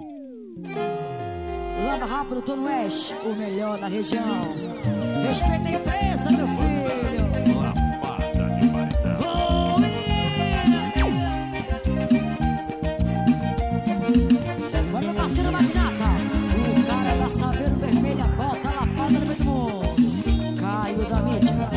Lava rápido, Tom West, o melhor da região. Respeita a empresa, meu filho. Lapada de paredão. Oh, yeah. Agora meu parceiro Magnata, o cara da Saveiro Vermelha, bota a lapada no meio do mundo. Caio da mídia.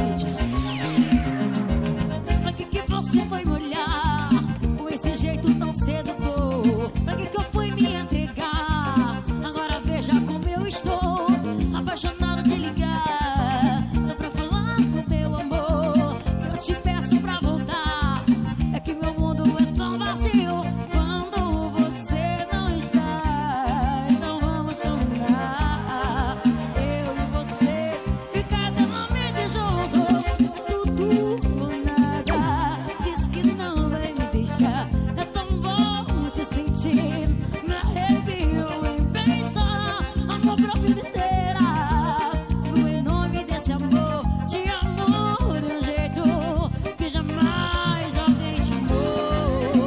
Pra que você foi me olhar com esse jeito tão sedutor? Pra que eu fui me entregar? Agora veja como eu estou, apaixonado de ligar, só pra falar do meu amor. Se eu te peço pra voltar, é que meu mundo é tão vazio quando você não está. Então vamos combinar, eu e você, ficar eternamente juntos. Tudo ou nada, diz que não vai me deixar. É tão bom te sentir, me arrepio em pensar. Amor pra vida inteira, vivo em nome desse amor. Te amo de um jeito que jamais alguém te amou.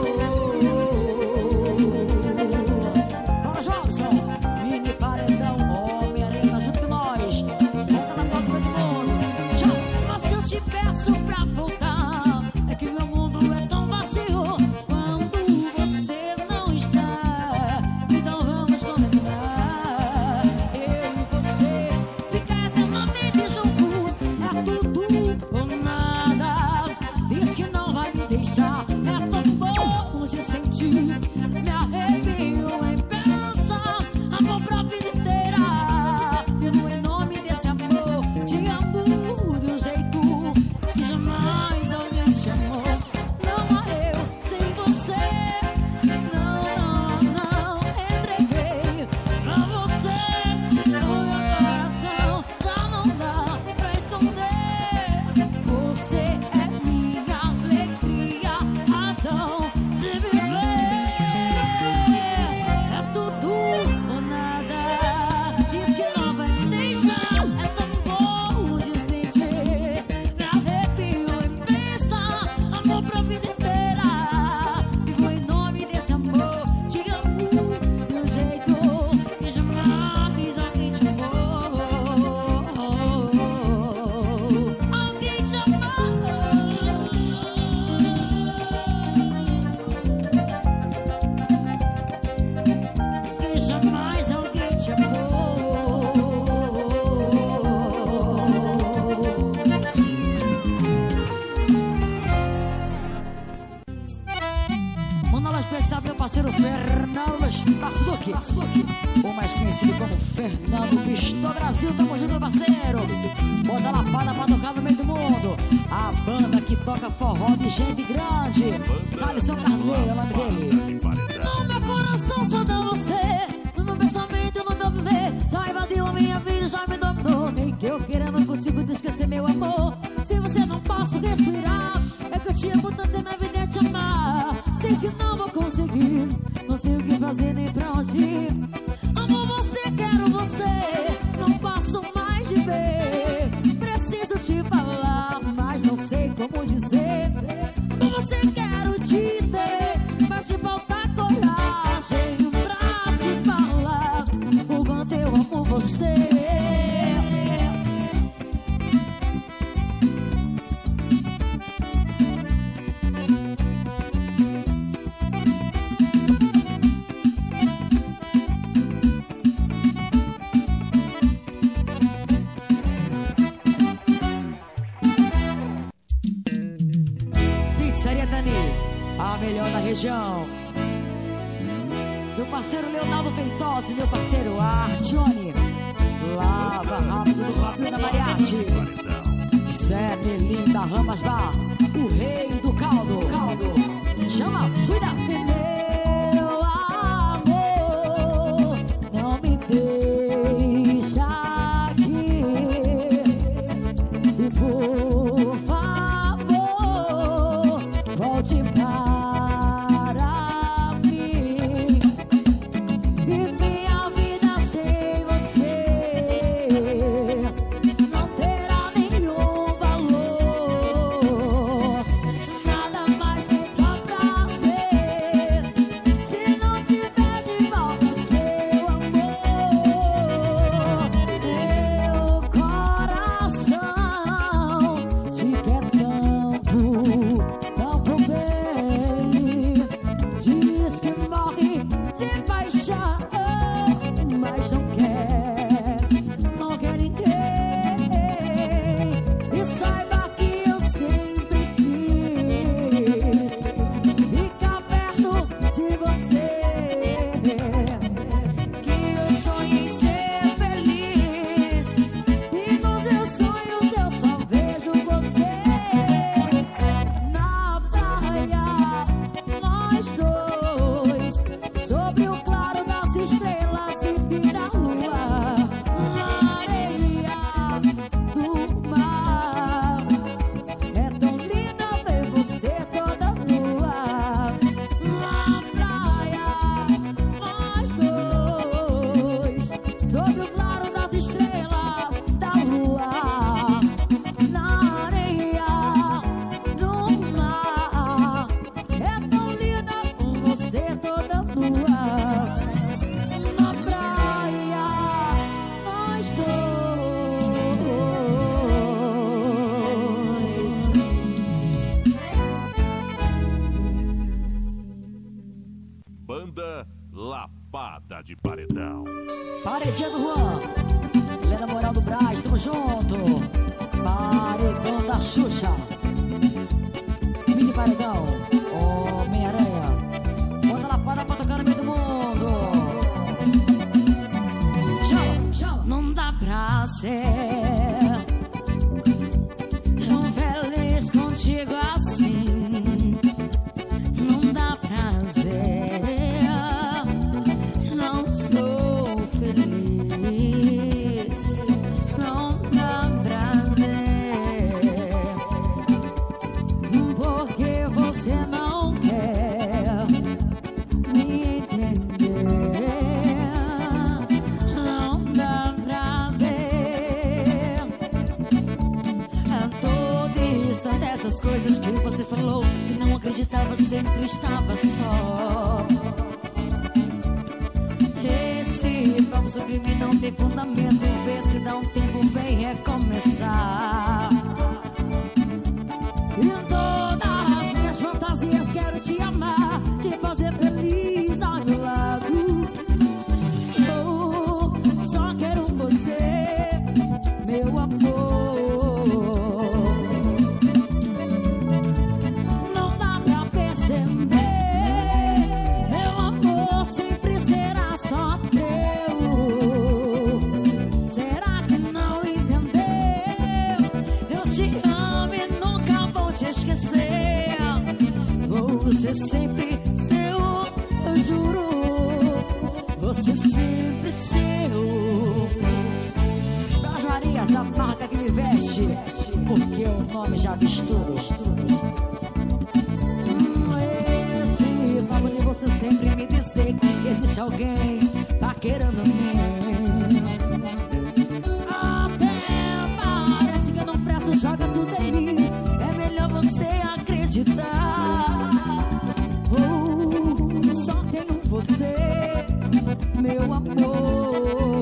Bora, Jobson, mini paredão, Homem-Aranha junto com nós. Bota na porta do meio do mundo. Tchau. Mas se eu te peço pra voltar, é que meu mundo é tão vazio quando você não está. Então vamos combinar, eu e você, ficar eternamente juntos. É tudo ou nada, diz que não vai me deixar. É tão bom te sentir, me arrepio em pensar. Amor pra vida inteira, vivo em nome desse amor. Te amo de um jeito que jamais alguém te amou. Não há eu sem você, não entreguei pra você o meu coração. Já não dá pra esconder, você é minha alegria, razão de viver. É tudo ou nada, diz que não vai me deixar. É tão bom de sentir, me arrepio em pensar. Amor pra vida inteira, vivo em nome desse amor. Te amo de um jeito que jamais alguém te amou. Alguém te amou, que jamais alguém te amou. Manda lá especial meu parceiro Fernando Espaço Duque, o mais conhecido como Fernando Pistol Brasil. Tamo junto, parceiro. Bota a lapada pra tocar no meio do mundo. A banda que toca forró de gente grande. Thalisson Carneiro é o nome dele. De paredão. No meu coração só dá você, no meu pensamento, no meu viver. Já invadiu a minha vida, já me dominou. Nem que eu queira, não consigo te esquecer, meu amor. Se você não posso respirar, é que eu te amo tanto e minha vida é te amar. Sei que não vou conseguir, não sei o que fazer nem pra onde ir. Amo você, quero você, não passo mais de ver. Preciso te falar, mas não sei como dizer. Por você quero te ter, mas me falta coragem pra te falar o quanto eu amo você. Pizzaria Tani, a melhor da região. Meu parceiro Leonardo Feitosa e meu parceiro Artione. Lava rápido do Fabio da Mariatti. Paredão. Zé Melinda Ramas Bar, o rei do caldo. Chama, cuida. Meu amor, não me deixa aqui. E por favor, volte para mim. E minha vida sem você não terá nenhum valor. Nada mais me dá prazer. Banda Lapada de Paredão. Paredinha do Juan, Helena Moral do Brás, tamo junto. Paredão da Xuxa, mini paredão, Homem-Aranha. Banda Lapada pra tocar no meio do mundo. Chama, chama. Não dá pra ser tão feliz contigo assim. Não dá prazer, não sou feliz. Não dá prazer, porque você não quer me entender. Não dá prazer. A todo instante essas coisas que você falou, que não acreditava, sempre estava só. Esse papo sobre mim não tem fundamento. Vê se dá um tempo, vem recomeçar. Em todas as minhas fantasias quero te amar, te fazer feliz ao meu lado. Oh, só quero você, meu amor. Não dá pra perceber, meu amor sempre será só teu. Será que não entendeu? Eu te amo e nunca vou te esquecer. Vou ser sempre seu, eu juro. Você sempre seu. Das Marias, a marca que me veste, porque o nome já diz tudo. Esse papo de você sempre me dizer que existe alguém paquerando mim. Até parece que eu não presto, joga tudo em mim. É melhor você acreditar. Oh, só tenho você, meu amor.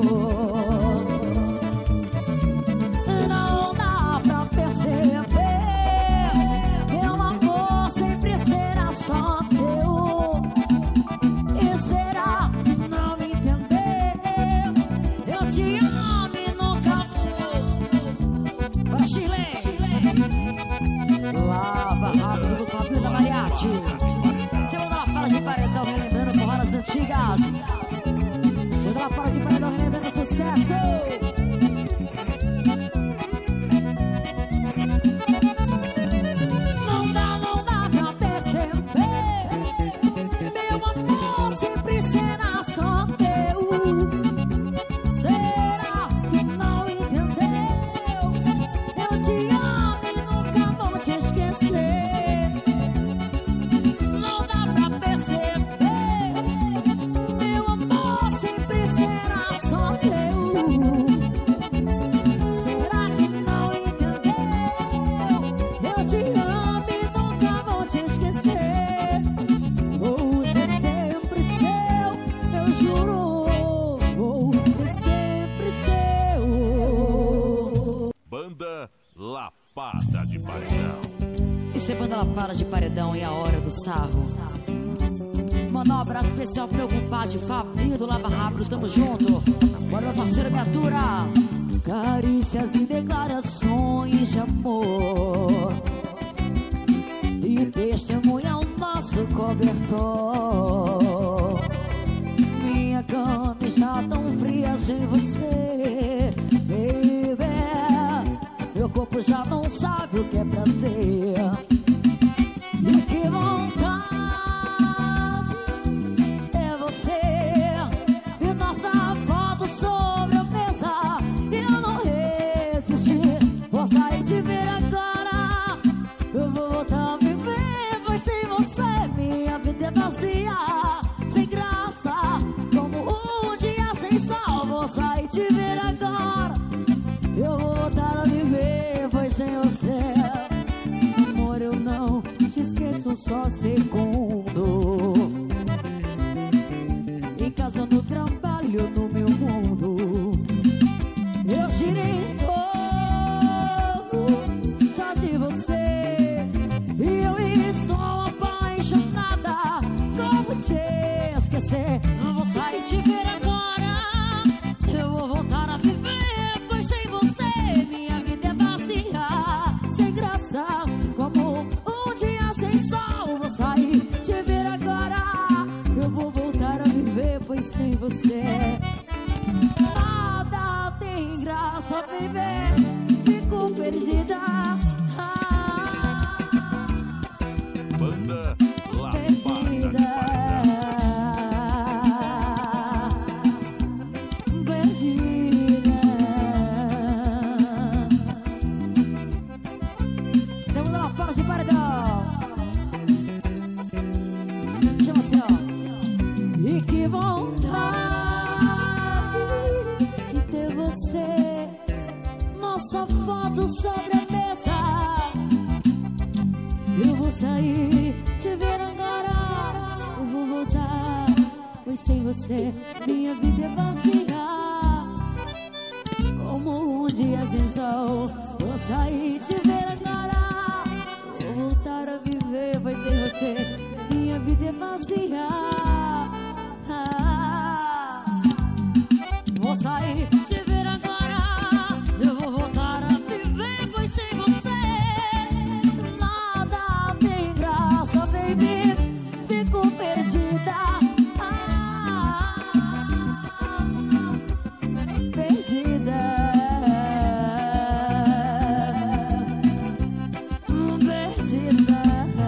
Não dá pra perceber, meu amor sempre será só teu. E será que não me entendeu? Eu te amo e nunca vou. Bora, Chile. Lava rápido do Fabinho da Mariachi. Segunda Lapada de Paredão, relembrando porradas antigas. Segunda Lapada de Paredão, relembrando sucesso. Não dá pra perceber, meu amor sempre será só teu. Será que não entendeu? Eu te amo e nunca vou te esquecer. Não dá pra perceber, meu amor sempre será só teu. Será que não entendeu? Eu te amo e nunca vou te esquecer. Vou ser sempre seu, eu juro. Vou ser sempre seu. Banda Lapada de Paredão. Isso é Banda Lapada de Paredão e a hora do sarro. Manda um abraço especial pro meu compadre Fabinho do Lava Rápido, tamo junto. Bora, meu parceiro, me atura. Carícias e declarações de amor, e testemunha o nosso cobertor. Minha cama está tão fria sem você, baby. Meu corpo já não sabe o que é prazer. E que vontade é você. E nossa foto sobre a mesa, eu não resisti. Vou sair de ver agora. Eu vou voltar a viver, pois sem você minha vida é vazia, sem graça, como um dia sem sol. Vou sair de ver agora. Eu vou voltar a viver, pois sem você, amor, eu não te esqueço só segundo. Em casa, no trabalho, no meu mundo, eu girei em torno só de você. E eu estou apaixonada, como te esquecer. Não vou sair te ver agora. Eu vou voltar a viver, pois sem você minha vida é vazia, sem graça, como um dia sem sol. Vou sair te ver agora. Eu vou voltar a viver, pois sem você nada tem graça, viver. Fico perdida. Banda Lapada de Perdida. Segunda Lapada de Paredão. Chama assim, ó. E que vontade de ter você. Nossa foto sobre a mesa. Eu vou sair, te ver agora. Eu vou voltar, pois sem você minha vida é vazia, como um dia sem sol. Vou sair, te ver agora. Vou voltar a viver, pois sem você minha vida é vazia. Vou sair, te ver agora. Eu vou voltar a viver, pois sem você nada tem graça, baby. Fico perdida. Perdida. Perdida.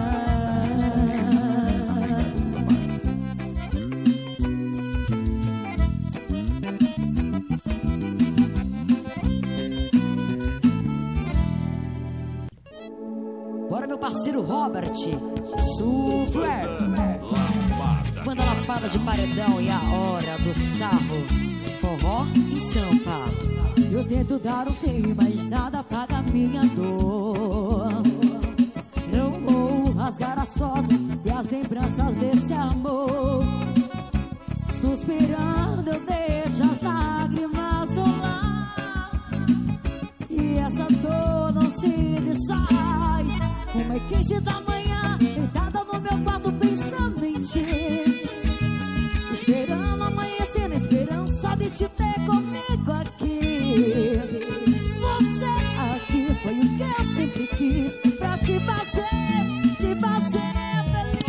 Bora, meu parceiro Robert Sufler. Banda Lapada de Paredão e a hora do sarro. Forró em Sampa. Eu tento dar um fim, mas nada apaga minha dor. Eu vou rasgar as fotos e as lembranças desse amor. Suspirando eu deixo as lágrimas rolar. E essa dor não se desfaz. 1h15 da manhã, deitada no meu quarto pensando em ti, esperando amanhecer na esperança de te ter comigo aqui. Você aqui foi o que eu sempre quis, pra te fazer feliz.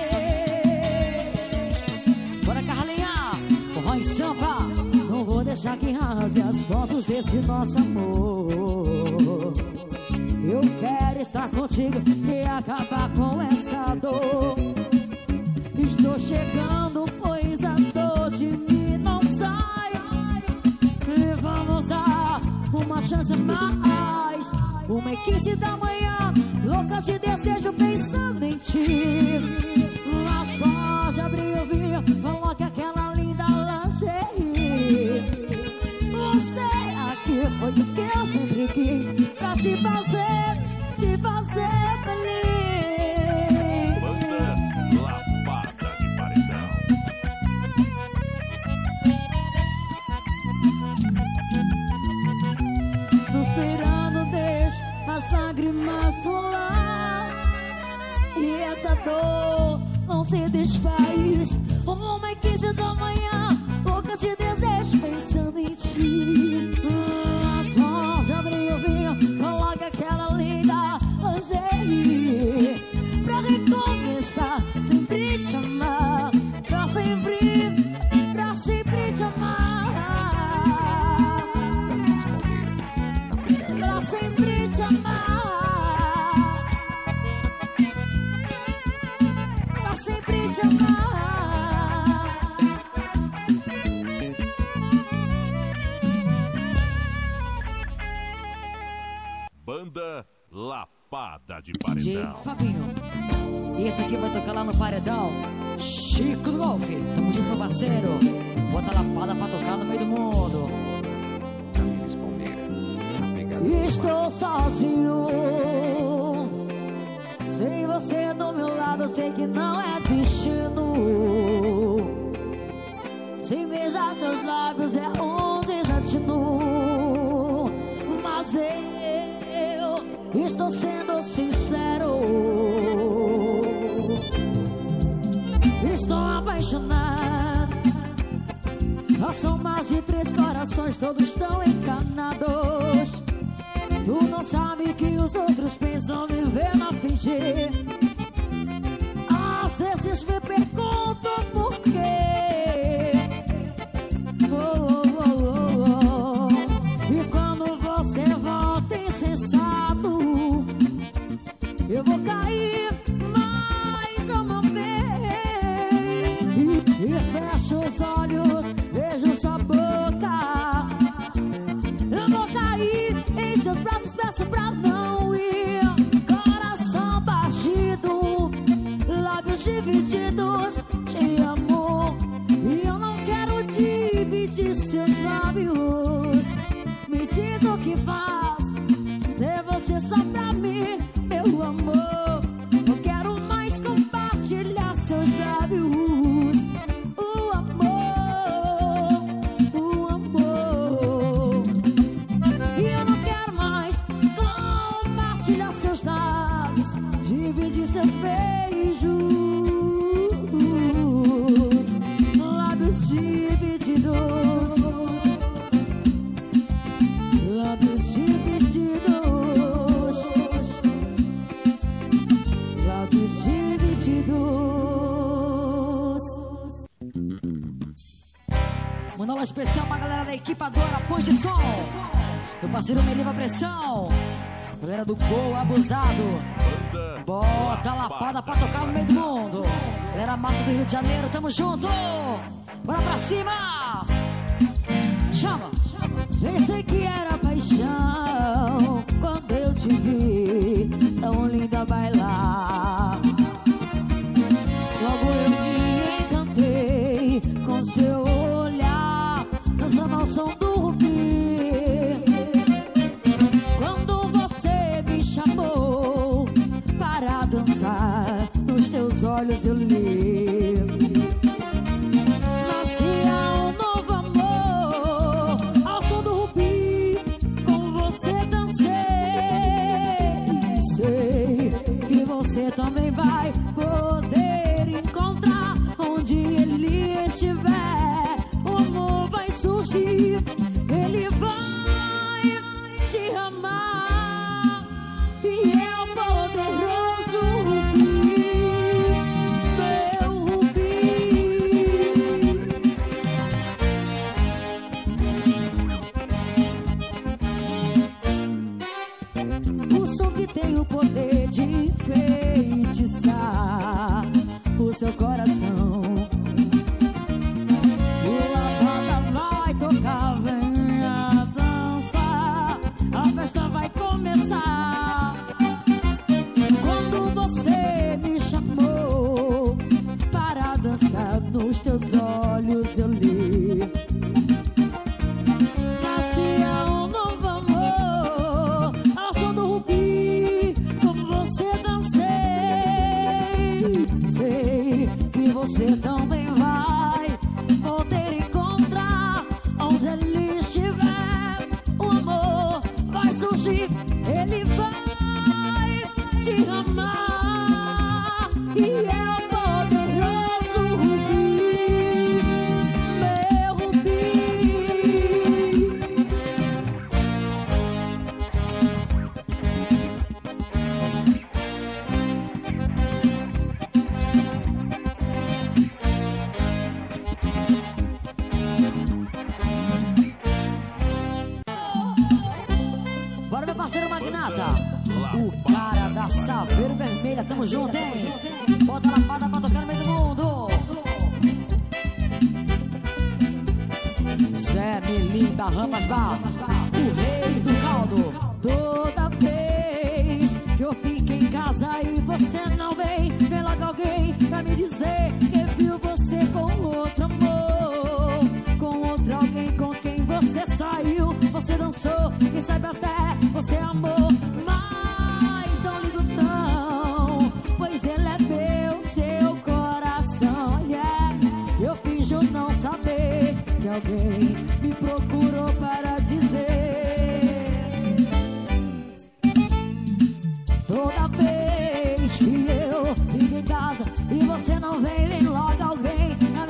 Bora, Carlinha, forró em Sampa. Não vou deixar que rasgue as fotos desse nosso amor. Eu quero estar contigo e acabar com essa dor. Estou chegando, pois a dor de mim não sai. E vamos dar uma chance mais. 1h15 da manhã, louca de desejo pensando em ti. As flores abriu o vinho, coloca aquela linda lingerie. Você aqui foi o que eu sempre quis, pra te fazer feliz. Banda Lapada de Paredão. Suspirando deixo as lágrimas rolar. E essa dor não se desfaz. 1h15 da manhã, louca de desejo pensando em ti. As mãos abriu o vinho, coloca aquela linda lingerie. Pra recomeçar, sempre te amar. Pra sempre te amar. Pra sempre te amar. Pra sempre te amar. Banda Lapada de DJ Paredão. Fabinho. E esse aqui vai tocar lá no Paredão, Chico do Golfe. Tamo junto, meu parceiro. Bota a lapada pra tocar no meio do mundo. Estou sozinho, sem você do meu lado, sei que não é destino. Sem beijar seus lábios é um desatino. Mas eu estou sendo sincero, estou apaixonado. apaixonado. Nós são mais de 3 corações, todos estão encanados. Tu não sabe que os outros pensam viver na fingir. Às vezes me pergunto por quê. E quando você volta insensato, eu vou cair mais uma vez. E fecho os olhos, vejo sua boca. Eu vou cair em seus braços, peço pra não ir. Coração partido, lábios divididos, te amo. E eu não quero dividir seus lábios. Me diz o que faz ter você só pra mim, meu amor. Eu quero mais compartilhar seus lábios. O amor, o amor. E eu não quero mais compartilhar seus lábios, dividir seus beijos. Lábios divididos, lábios divididos, lábios divididos. Mandar uma especial pra galera da equipadora Põe de Som. Meu parceiro Meriva Pressão. Galera do Gol Abusado. Bota a lapada pra tocar no meio do mundo. Galera massa do Rio de Janeiro, tamo junto. Bora pra cima. Chama. Pensei que era paixão quando eu te vi tão linda bailar. Logo eu me encantei com seu olhar, dançando ao som do rubi. Quando você me chamou para dançar, nos teus olhos eu li. Nascia um novo amor ao som do rubi. Com você dancei. Sei que você também vai poder encontrar onde ele estiver. O amor vai surgir, ele vai te amar. E é o poderoso rubi, meu rubi. O som que tem o poder de enfeitiçar o seu coração. E a banda vai tocar, venha dançar, a festa vai começar. Quando você me chamou para dançar, nos teus olhos eu li. Nascia um novo amor ao som do rubi. Como você dancei. Sei que você também vai poder encontrar onde ele estiver. O amor vai surgir, ele vai te amar. E é o poderoso rubi, meu rubi. Bora, meu parceiro Magnata. O cara da Saveiro Vermelha, tamo junto, hein? Bota a lapada pra tocar no meio do mundo. Zé Melim da Ramas Bar, o rei do caldo. Toda vez que eu fico em casa e você não vem, vem logo alguém pra me dizer que viu você com outro amor, com outro alguém com quem você saiu, você dançou, quem sabe até você amou. Mas não ligo não, pois ele é meu, seu coração, yeah. Eu finjo não saber que alguém me procurou para dizer. Toda vez que eu fico em casa e você não vem, vem logo alguém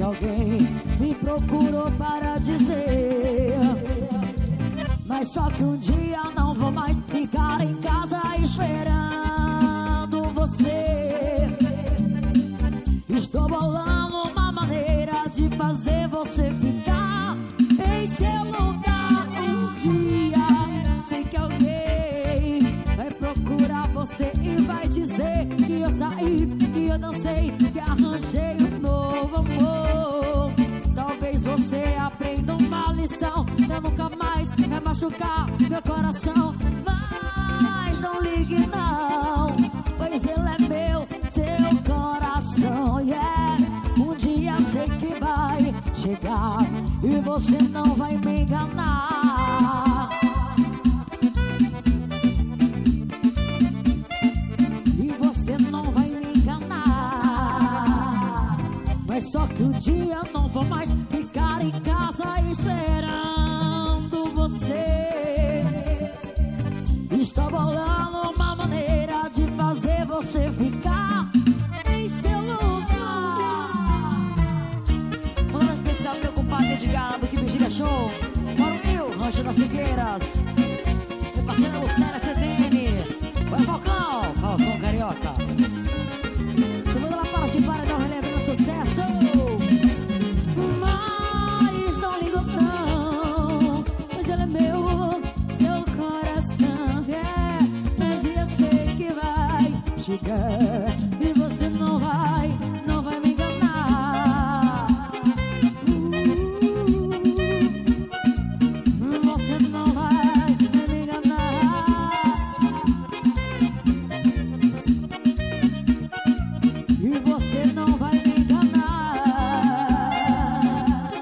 que alguém me procurou para dizer, mas só que um dia não vou mais ficar em casa esperando você. Estou bolando uma maneira de fazer você ficar em seu lugar. Um dia sei que alguém vai procurar você e vai dizer que eu saí, que eu dancei, que arranjei um novo amor. Talvez você aprenda uma lição pra nunca mais vai machucar meu coração. Mas não ligue não, pois ele é meu, seu coração. Yeah, um dia sei que vai chegar e você não vai me enganar. E você não vai me enganar. Mas só que um dia não vou mais ficar em casa esperando você. Estou bolando uma maneira de fazer você ficar em seu lugar. Manda especial meu compadre de gado que Vigília Show. Para o Rio, Rancho das Figueiras. Meu parceiro Lucélia CDN. Vai Falcão, Falcão Carioca. Segunda lá para de paredão, relevando sucesso. Mas não ligo não, pois ele é meu, seu coração. Yeah, um dia sei que vai chegar e você não vai me enganar. Você não vai me enganar. E você não vai me enganar.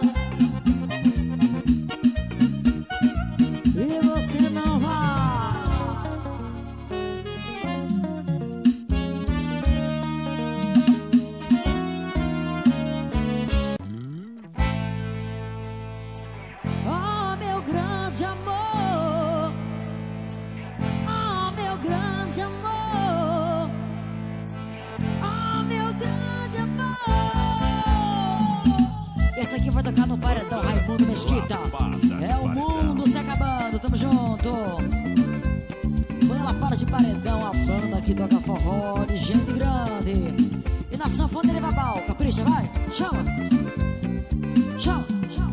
E você não vai. Oh, meu grande amor. Oh, meu grande amor. Oh, meu grande amor. Esse aqui vai tocar no paredão Raimundo Mesquita. É o mundo se acabando, tamo junto. Banda para de paredão, a banda que toca forró de gente grande. E na sanfona ele vai babau, capricha, vai, chama. Chama, chama.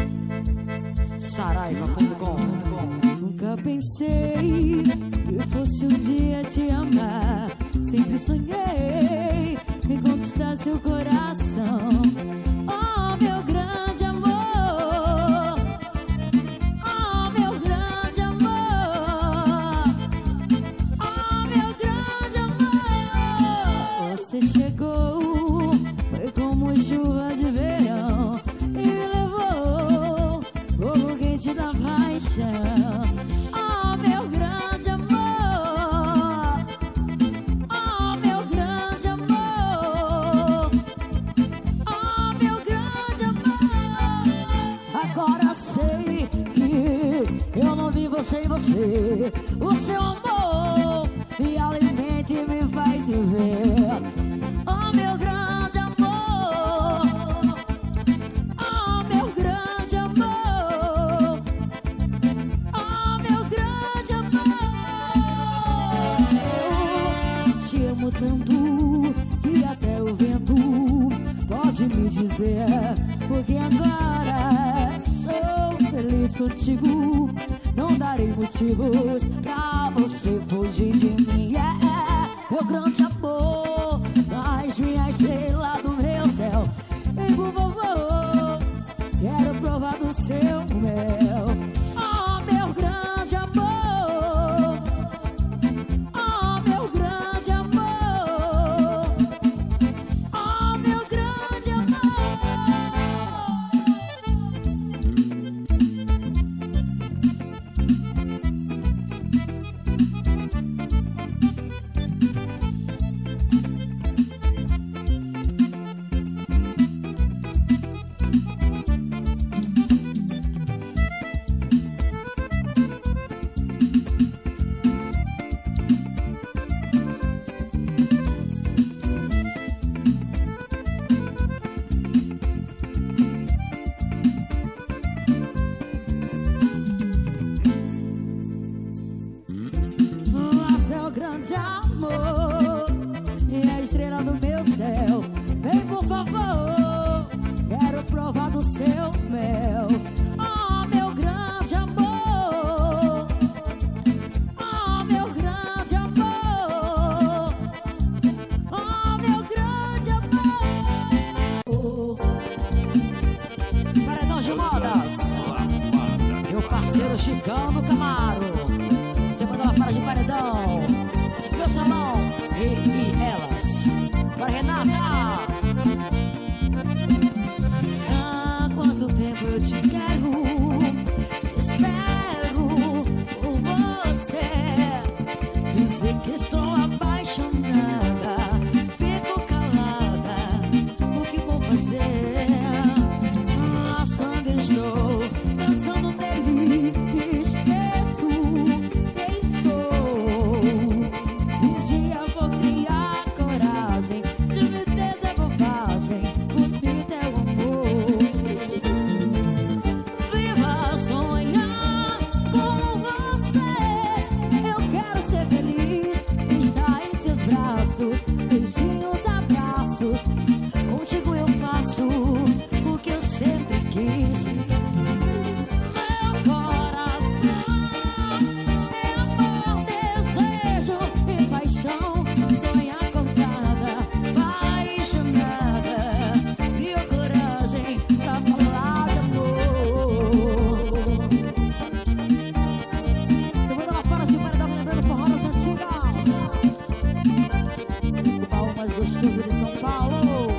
Saraiva.com. Nunca pensei que fosse um dia te amar. Sempre sonhei em conquistar seu coração. Oh, meu grande amor. Oh, meu grande amor. Oh, meu grande amor. Você chegou, foi como chuva de verão e me levou como quente da paixão. Oh, meu grande amor. Oh, meu grande amor. Oh, meu grande amor. Agora sei que eu não vivo sem você. O seu amor me alimenta e me faz viver. Oh, meu grande amor. Oh, meu grande amor. Oh, meu grande amor. Te amo tanto que até o vento pode me dizer, porque agora sou feliz contigo. Não darei motivos pra você fugir de mim. Yeah, meu grande amor, mais minha estrela do meu céu. Vem, por favor, quero provar do seu mel. Oh, meu grande amor. Oh, meu grande amor. Oh, meu grande amor. estrela do meu céu. Vem por favor, quero provar do seu mel. Oh, meu grande amor, oh, meu grande amor, oh, meu grande amor. Paredão de modas, meu parceiro Chicão do Camaro. Você mandou uma para de paredão. Meu salão e elas. Para Renata. Há quanto tempo eu te quero, te espero por você. Dizer que estou apaixonada, fico calada, o que vou fazer? Mas quando estou pensando nele, esqueço quem sou. Um dia vou criar coragem de me dizer bobagem por me teu amor. Viva sonhar com você. Eu quero ser feliz, estar em seus braços, beijinhos, abraços. Contigo eu faço o que eu sempre quis. Meu coração é amor, desejo e paixão. Sonho acordada, apaixonada, crio coragem pra falar de amor. Você manda lá para de paredão, lembrando forró das antigas. O baú mais gostoso de São Paulo.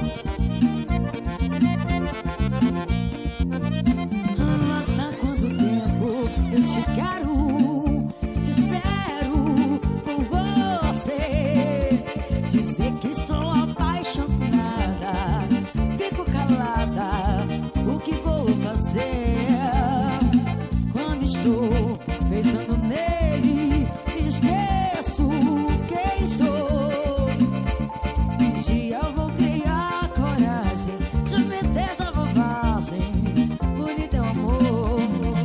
Nossa, quanto tempo eu te quero, te espero por você. Dizer que estou apaixonada, fico calada, o que vou fazer? Quando estou pensando nele, esqueço quem sou. Um dia eu vou criar coragem de me desabobagem por teu amor.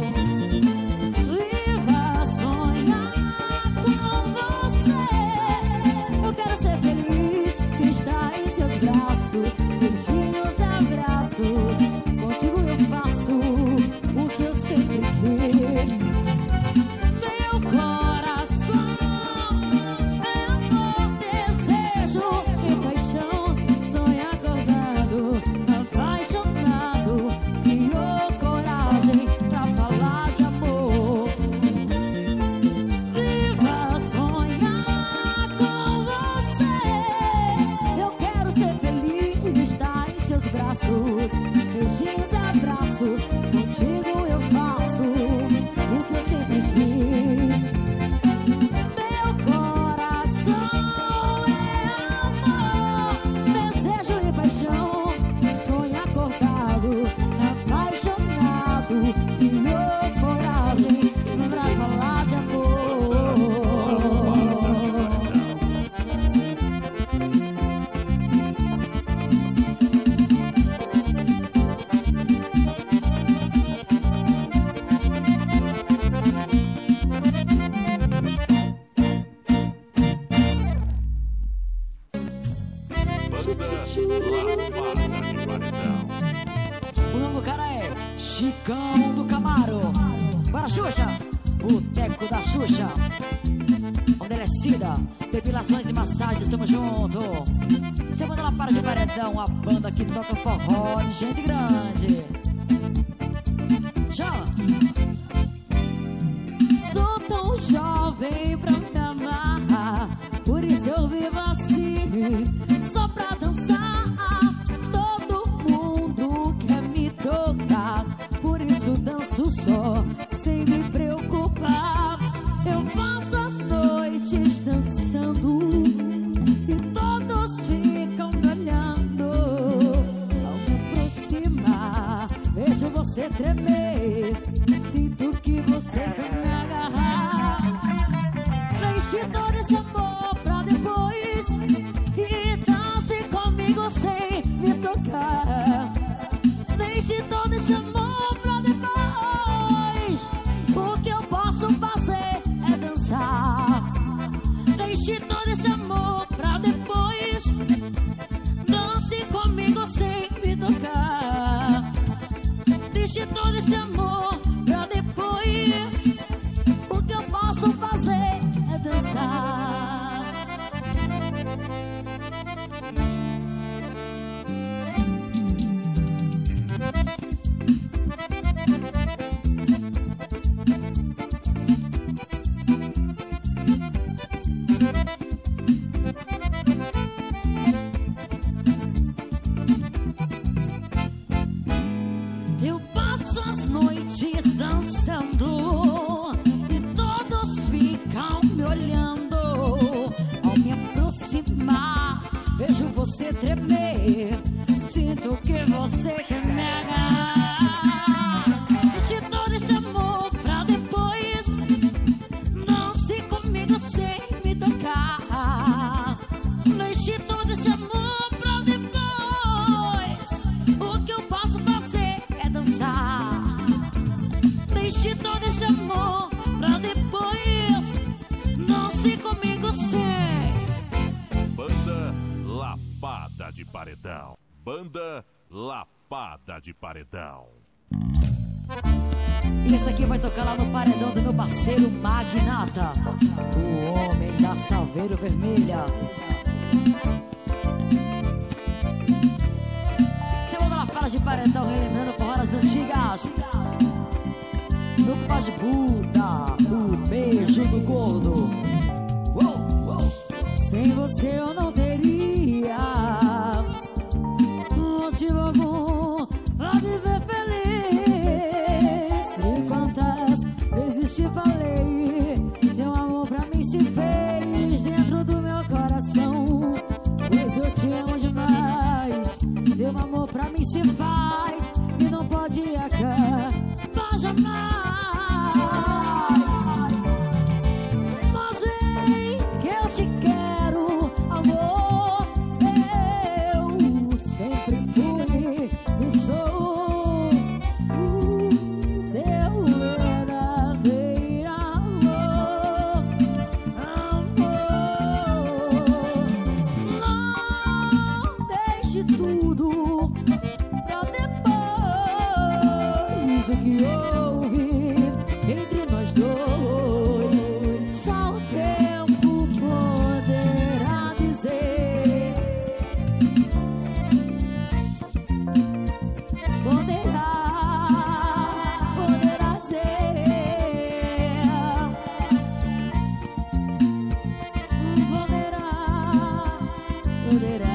Viva sonhar com você. Eu quero ser feliz, estar em seus braços, beijinhos e abraços. Contigo eu faço o que eu sempre quis. Meu coração é amor, desejo e paixão. Sonho acordado, apaixonado, criou coragem pra falar de amor. Viva sonhar com você. Eu quero ser feliz, estar em seus braços, beijinhos e abraços. Contigo eu faço o que eu sempre quis. Meu coração é amor, desejo e paixão. Sonho acordado, apaixonado, criou coragem pra falar de amor. Lapada de paredão. O nome do cara é Chicão do Camaro. Bora, Xuxa! Boteco da Xuxa. Onde ela é Cida, depilações e massagens, tamo junto. Você manda lá para de paredão, a banda que toca forró de gente grande. Chama! Sou tão jovem pra me amar, por isso eu vivo assim, só pra dançar. Todo mundo quer me tocar, por isso danço só, sem me preocupar. Eu passo as noites dançando e todos ficam me olhando. Ao me aproximar, vejo você tremer, sinto que você quer me agarrar. Deixe todo esse amor pra depois e dance comigo sem me tocar. Deixe todo esse amor pra depois, o que eu posso fazer é dançar. Deixe todo esse amor pra depois você tremer. Sinto que você quer me agarrar. Deixe todo esse amor pra depois. Dance comigo sem me tocar. Deixe todo esse amor pra depois. O que eu posso fazer é dançar. Deixe todo esse amor pra depois. Dance comigo sem. Banda Lapada de Paredão. Banda Lapada de Paredão. E esse aqui vai tocar lá no paredão do meu parceiro Magnata, o homem da Saveiro Vermelha. Você manda lá fala de paredão, relembrando forras antigas. Meu compadre Buda, o beijo do gordo. Sem você eu não teria motivo algum pra viver feliz. E quantas vezes te falei, seu amor pra mim se fez dentro do meu coração. Pois eu te amo demais. Teu amor pra mim se faz e não pode acabar jamais. Mas vem que eu te quero, amor. Eu sempre fui e sou seu verdadeiro amor. Amor, não deixe tudo pra depois. O que houve entre nós dois, só o tempo poderá dizer. Poderá dizer. Poderá.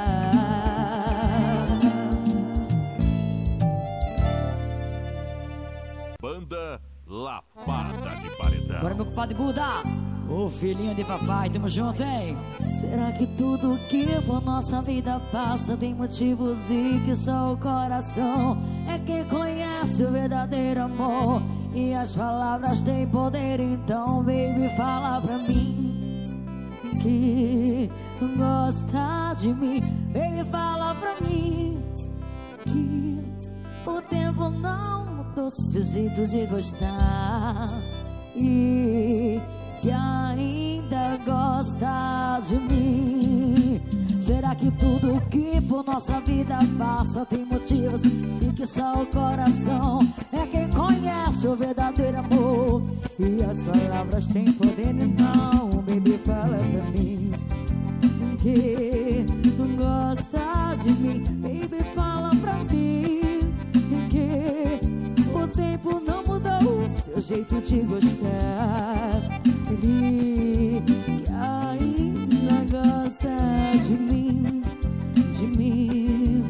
Banda Lapada de Paredão. Agora meu compadre Buda, o filhinho de papai, tamo junto, hein? Será que tudo que por nossa vida passa tem motivos e que só o coração é quem conhece o verdadeiro amor? E as palavras têm poder, então baby, fala pra mim que gosta de mim. Baby, fala pra mim que o tempo não mudou seu jeito de gostar e que ainda gosta de mim. Será que tudo que por nossa vida passa tem motivos e que só o coração é quem conhece o verdadeiro amor? E as palavras têm poder, então baby, fala pra mim que gosta de mim. Baby, fala pra mim que o tempo não mudou seu jeito de gostar e que ainda gosta de mim, de mim.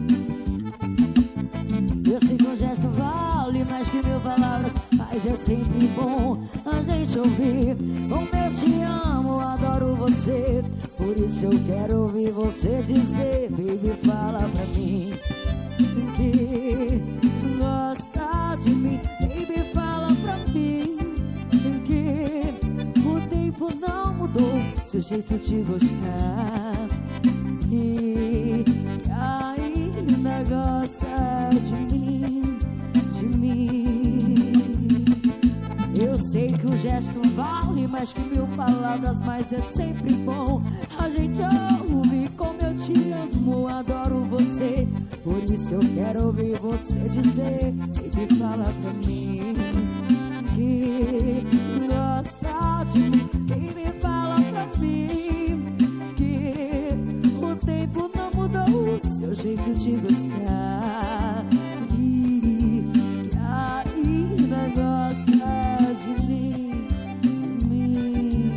Eu sei que um gesto vale mais que mil palavras, mas é sempre bom a gente ouvir. Como eu te amo, adoro você, por isso eu quero ouvir você dizer. Baby, fala pra mim que gosta de mim. Baby, fala pra mim que o tempo não mudou seu jeito de gostar e que ainda gosta de mim, de mim. Eu sei que o gesto vale mais que mil palavras, mas é sempre bom a gente ouvir. Como eu te amo, adoro você, por isso eu quero ouvir você dizer. Baby, fala pra mim que gosta de mim. Baby, fala pra mim que o tempo não mudou seu jeito de gostar e que ainda gosta de mim, de mim.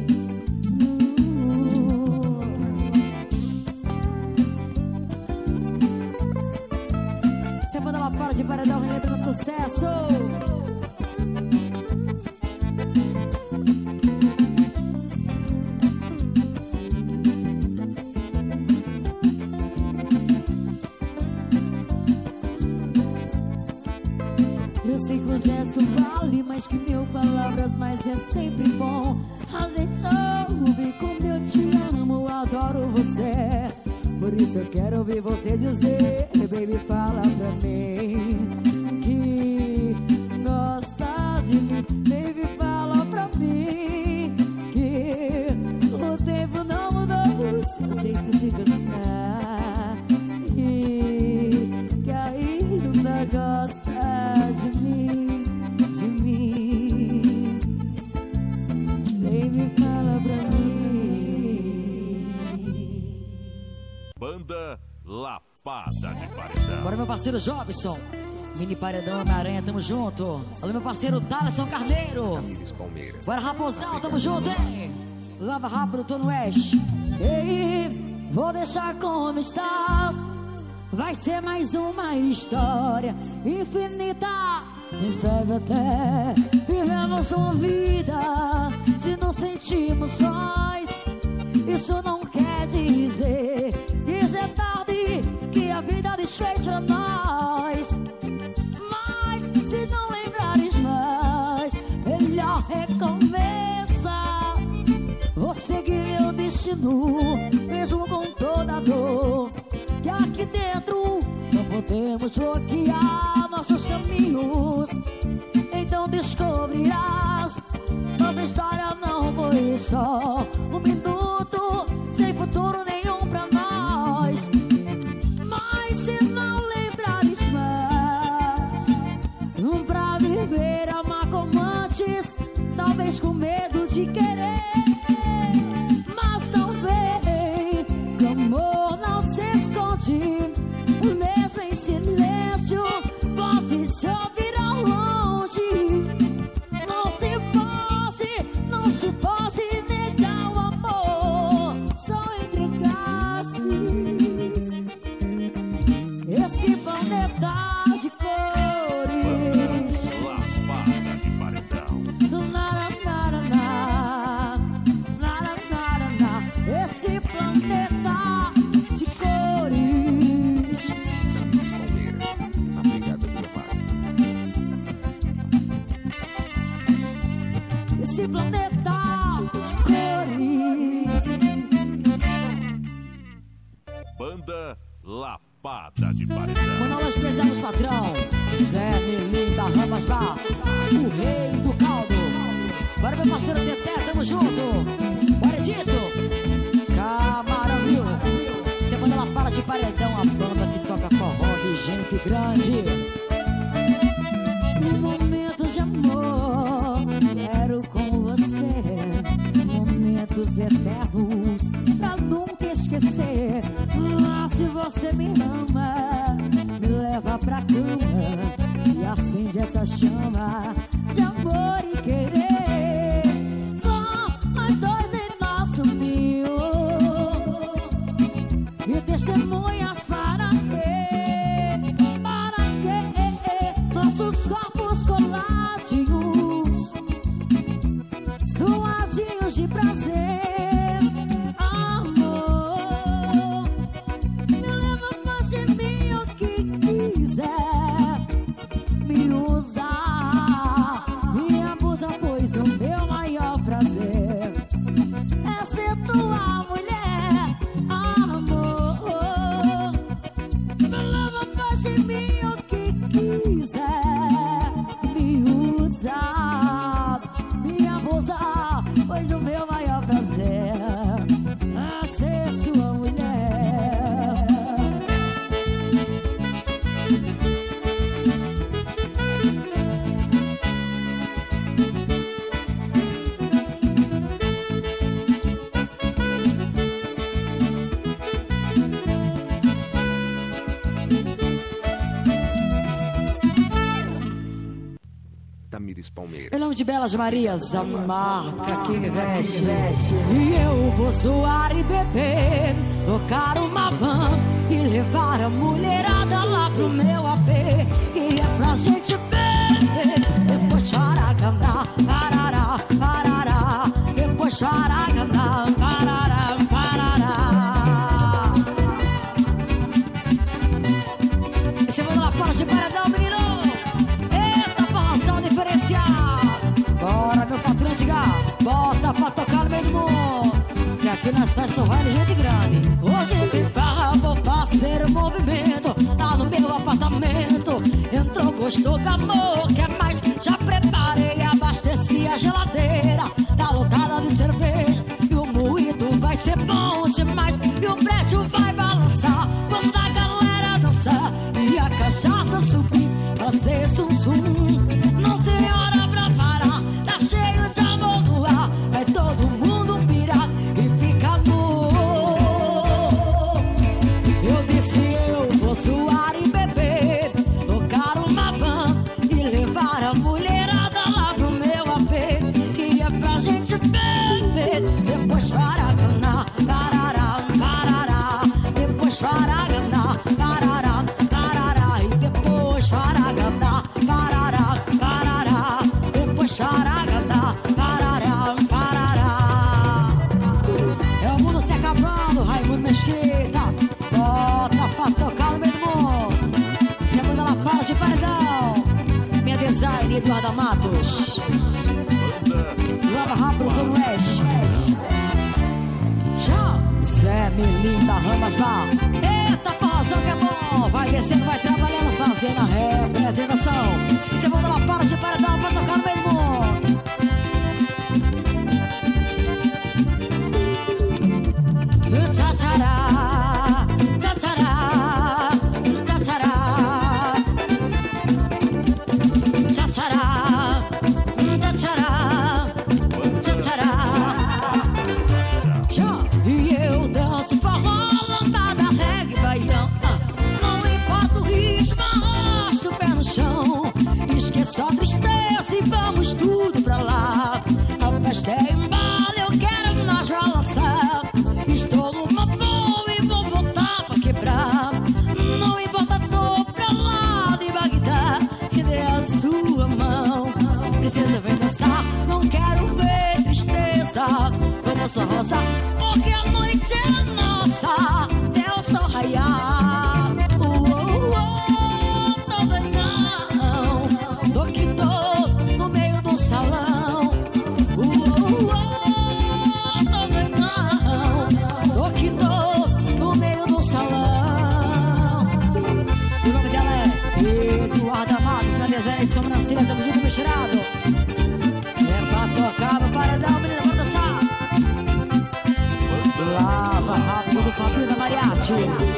Você manda lá fora de paredão, relembrando sucesso. todo gesto vale mais que mil palavras, mas é sempre bom a gente ouvir como eu te amo, adoro você. Por isso eu quero ouvir você dizer, baby, fala pra mim que gosta de mim. Baby, fala pra mim que o tempo não mudou o seu jeito de gostar e que ainda gosta de mim, de mim. Baby, fala pra mim. Banda Lapada de Paredão. Bora, meu parceiro Jobson, Mini Paredão, Homem-Aranha, tamo junto. Alô, meu parceiro Thaleson Carneiro. Bora, Raposão, tamo junto, hein? Lava rápido, tô no Oeste. Ei, vou deixar como estás. Vai ser mais uma história infinita. Quem sabe até vivemos uma vida se nos sentimos sós. Isso não quer dizer que já é tarde, que a vida deixa nós. Mas se não lembrares mais, melhor recomeçar. Vou seguir meu destino, mesmo com toda a dor. Que aqui dentro não podemos bloquear nossos caminhos. Então descobrirás, nossa história não foi só um minuto sem futuro nenhum pra nós. Mas se não lembrares mais, pra viver, amar como antes, talvez com medo de querer. Mas também que amor não se esconde, mesmo em silêncio, pode se ouvir ao longe. Não se pode negar o amor, só entregastes esse planeta de cores. Lapada de Paredão. Esse planeta de cores. Esse planeta de cores. Banda Lapada de Paredão. Manda nós pesamos, patrão. Zé Melim da Ramas Bar, o rei do caldo. Bora, meu parceiro Teté, tamo junto. Bora, Edito. Camarão Viu. Você manda Lapada de Paredão, a banda que toca forró de gente grande. Momentos de amor, quero com você. Momentos eternos, pra nunca esquecer. Mas se você me ama, me leva pra cama e acende essa chama de amor e querer. Só nós dois em nosso ninho, e testemunhas para quê? Para quê? Nossos corpos coladinhos, suadinhos de prazer. Em nome de Belas Marias, a marca que me veste. E eu vou zoar e beber, tocar uma van e levar a mulherada lá pro meu AP. E é pra gente beber, depois chorar, cantar, parará, parará. Depois chorar, cantar, parará, parará. Esse é o Lapada de Paredão, menino. Eita, passa. só vai de gente grande. Hoje tem farra, vou fazer o movimento. Tá no meu apartamento. Entrou, gostou, amor, quer mais? Já preparei, abasteci a geladeira. Tá lotada de cerveja e o moído vai ser bom demais. E o prédio vai balançar quando a galera dançar e a cachaça subir, fazer zum-zum. Não tem hora pra parar, tá cheio de amor no ar. Vai todo mundo pirar e fica amor. Eu disse eu vou suar e beber, tocar uma van e levar a mulherada lá pro meu AP, que é pra gente beber, depois faraganar, parará, parará, depois faraganar, parará, parará, e depois faraganar, parará, parará, depois faraganar, parará, parará. É o mundo se acabando, Raimundo Mesquita, bota pra tocar no meio do mundo. Segunda La Paz de Paredão, minha design Eduardo Matos, Lava Rápido Tom West, Zé Melinda Ramas Bar. Eita, forrozão que é bom, vai descendo, vai trabalhando, fazendo a representação. Segunda La Paz de Paredão pra tocar no meio do mundo. Tchatchará, tchatchará, tchatchará, tchatchará, tchatchará, tchatchará. E eu danço forró, lambada, reggae, baião. Não importa o ritmo, arrasto o pé no chão. Esqueça a tristeza e vamos tudo pra lá. A festa é embala, eu quero nós balançar. Estou numa boa e vou voltar pra quebrar. Não importa, tô pra lá de Bagdá. Que dê a sua mão. Princesa, vem dançar, não quero ver tristeza. Vamos só rosar, porque a noite é nossa. Até o sol raiar. Tô doidão, tô que tô no meio do salão. Tô doidão, tô que tô no meio do salão. O nome dela é Eduardo Matos, na desenho de sobrancelha, tamo junto misturado. É pra tocar no paredão, menina, vamos dançar. Lava Rápido do Fabio da Mariachi.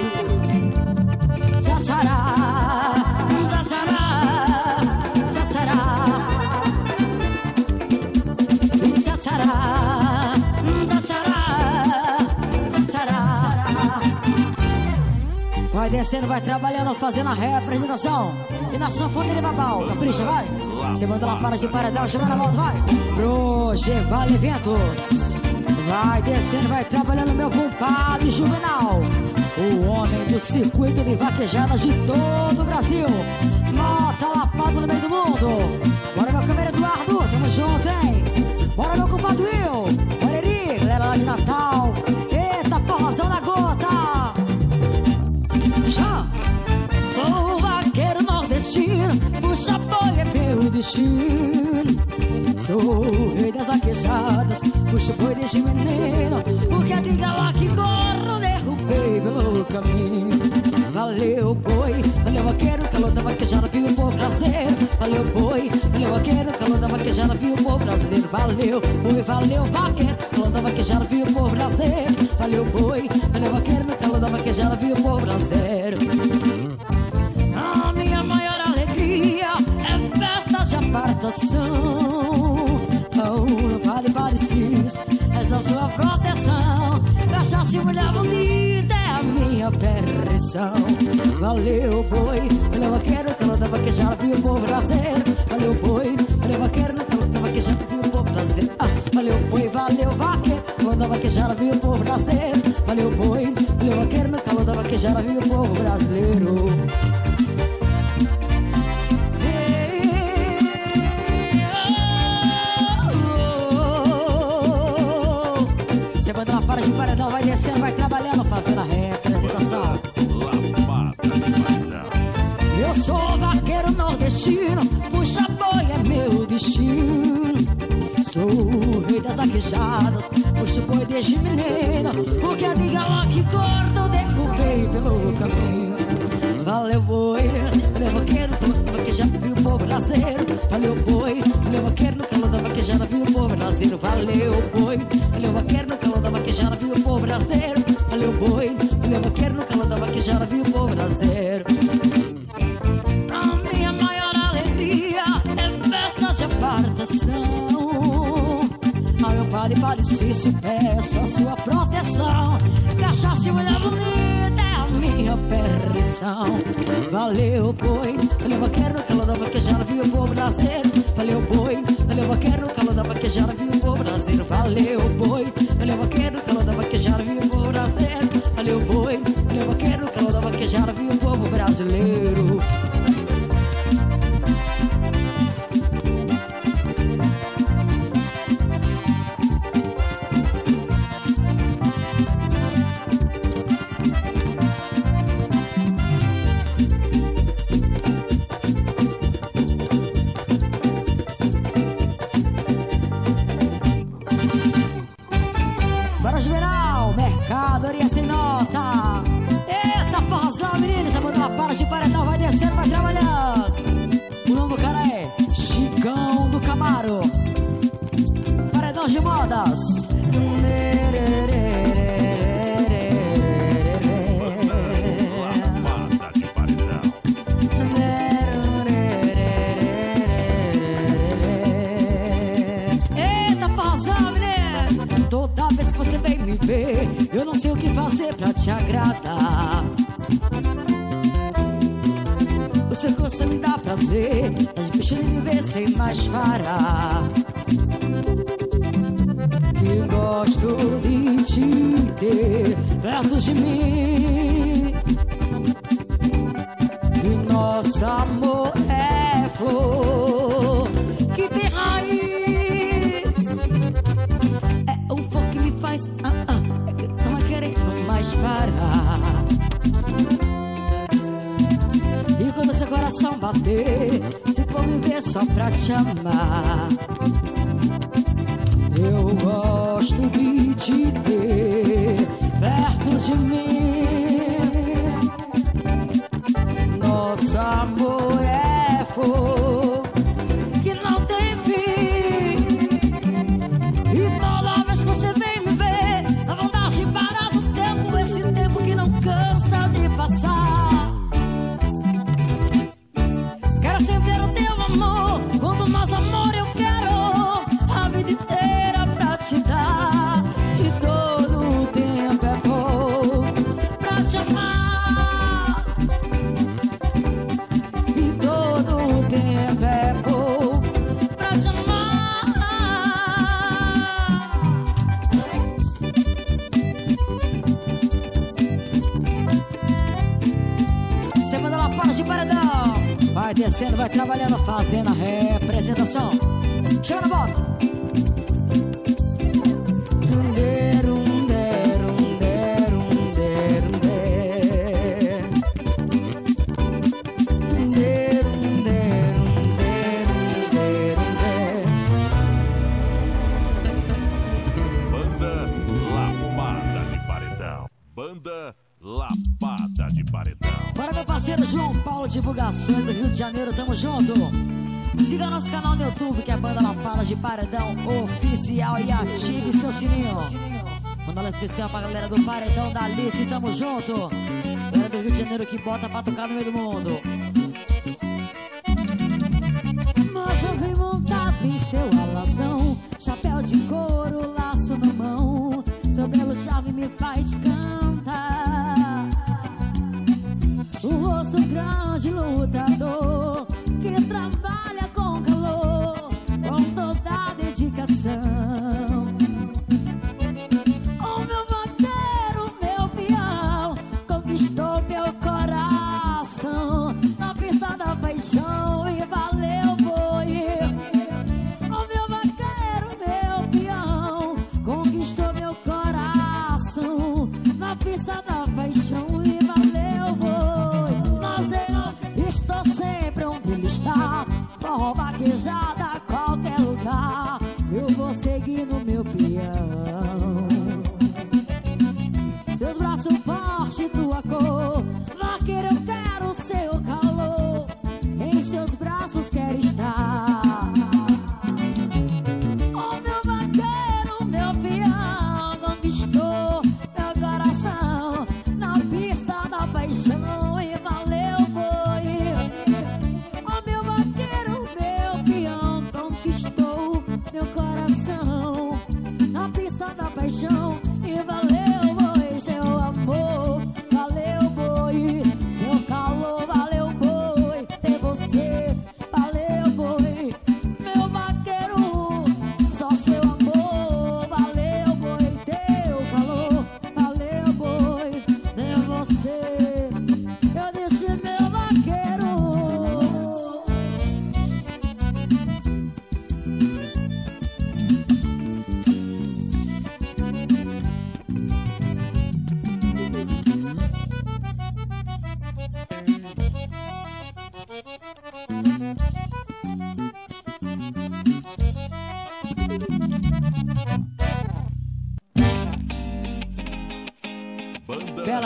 Tchatchará, tchatchará, tchatchará, tchatchará, tchatchará, tchatchará. Vai descendo, vai trabalhando, fazendo a representação. E na sanfoneira babau, capricha, vai. Você manda lá para de paredão, chama na volta, vai. Projeval Eventos. Vai descendo, vai trabalhando, meu compadre Juvenal, o homem do circuito de vaquejadas de todo o Brasil. Mota lapada no meio do mundo. Bora, meu câmera Eduardo, tamo junto, hein? Bora, meu compadre Will, Valeri, galera lá de Natal. Eita, porrazão na gota. Já sou vaqueiro nordestino, puxa boi é meu destino. Sou o rei das vaquejadas, puxa boi deste menino. Porque diga lá que corro, derrubei pelo caminho. Valeu boi, valeu vaqueiro, calor da vaquejada, viu o povo brasileiro. Valeu boi, valeu vaqueiro, calor da vaquejada, viu o povo brasileiro. Valeu boi, valeu vaqueiro, calor da vaquejada, viu o povo brasileiro. Valeu boi, valeu vaqueiro, calor da vaquejada, viu o povo brasileiro. A minha maior alegria é festa de apartação. Oh, pare, parecis, essa é a sua proteção. Cachaça e mulher bonita é a minha perdição. Valeu boi, valeu vaqueiro, calor da vaquejada, viu o povo brasileiro. Valeu boi, valeu vaqueiro, calor da vaquejada, viu o povo brasileiro. Valeu boi, valeu vaqueiro, calor da vaquejada, viu o povo brasileiro. Valeu boi, valeu vaqueiro, calor da vaquejada, viu o povo brasileiro. Para de paredão, vai descendo, vai trabalhando, fazendo a representação. Eu sou vaqueiro nordestino, puxa boi é meu destino. Sou o rei das vaquejadas, puxo boi desde menino. O que a liga lá que gordo derrubei pelo caminho. Valeu boi, valeu vaqueiro, vaquejada, viu o povo brasileiro. Valeu boi, valeu vaqueiro, no calor da vaquejada, viu o povo brasileiro. Valeu boi, valeu vaqueiro, no calor da vaquejada, viu o povo brasileiro. Valeu boi, valeu vaqueiro, no calor da vaquejada, viu o povo brasileiro. A minha maior alegria é festa de apartação. Aí eu pare, se peço a sua proteção. Cachaça e mulher bonita é a minha perdição. Valeu boi, valeu vaqueiro, no calor da vaquejada, viu o povo brasileiro. Valeu boi, valeu vaqueiro, no calor da vaquejada, viu o povo brasileiro. Valeu boi, valeu vaqueiro, no calor da vaquejada, viu o povo brasileiro. Valeu boi, valeu vaqueiro, no calor da vaquejada, viu o povo brasileiro. Mercadoria sem nota. Eita, forrozão, menino. Essa banda para de paredão, vai descendo, vai trabalhando. O nome do cara é Chicão do Camaro. Paredão de modas. Eita, forrozão, menino. Toda vez que você vem me ver, eu não sei o que fazer pra te agradar. O seu gosto me dá prazer, mas deixa de me ver sem mais parar. E gosto de te ter perto de mim. E nosso amor é flor que tem raiz. É um fogo que me faz é que eu não quero mais parar. E quando seu coração bater, se for viver só pra te amar. Eu gosto de te ter perto de mim. Nosso amor é fogo que não tem fim. E toda vez que você vem me ver, dá vontade de parar no tempo, esse tempo que não cansa de passar. Quero sempre ter o teu amor, quanto mais amor eu quero, a vida inteira pra te dar. E todo o tempo é bom pra te amar. E todo o tempo é bom pra te amar. Você manda lá para de paredão. Vai descendo, vai trabalhando, fazendo a representação. Chega na volta. Banda Lapada de Paredão. Banda Lapada de Paredão. Bora, meu parceiro João Paulo, divulgações do Rio de Janeiro, tamo junto. Siga nosso canal no YouTube, que é a Banda Lapada de Paredão Oficial, e ative seu sininho. Mandala especial pra galera do Paredão da Alice, tamo junto. Galera do Rio de Janeiro que bota pra tocar no meio do mundo. Mas eu venho montado em seu alazão, chapéu de couro, laço na mão, seu belo chave me faz cantar. O rosto grande, lutador, que trabalha com calor, com toda a dedicação. O meu vaqueiro, meu peão, conquistou meu coração na pista da paixão, e valeu boi. O meu vaqueiro, meu peão, conquistou meu coração na pista da paixão, e valeu boi. Mas eu estou sempre onde ele está, com vaquejada a qualquer lugar. Eu vou seguir no meu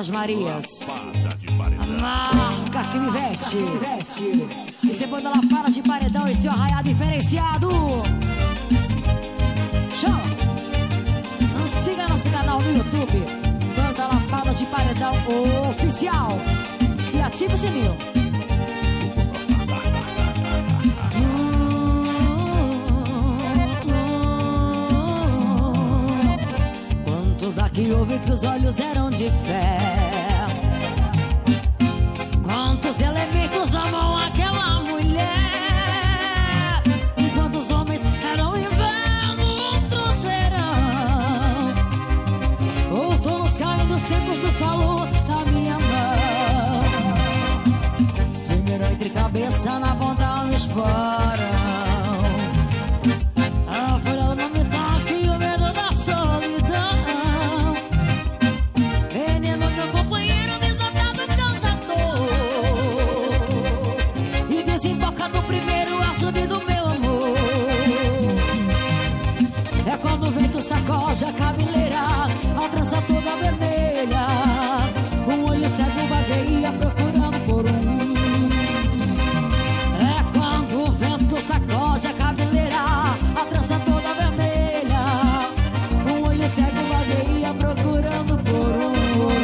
das Marias. Lapada de Paredão. A marca que me veste. Esse é Banda Lapada de Paredão e seu arraiado diferenciado. Show! Siga nosso canal no YouTube, Banda Lapada de Paredão Oficial. E ative o sininho. Quantos aqui houve que os olhos eram de fé? Quantos elementos amam aquela mulher? Enquanto os homens eram inverno, outros verão. Outonos caindo secos do solo da minha mão. Gemeram entre cabeça na ponta um esporão. A folha não me toque e o medo da solidão. Veneno meu companheiro desatado cantador. E desemboca do primeiro açude do meu amor. É quando o vento sacode a cabeleira, a trança toda vermelha. Um olho cego vagueia procurando por um. É quando o vento sacode a cabeleira, a trança toda vermelha. Um olho cego vagueia procurando por um.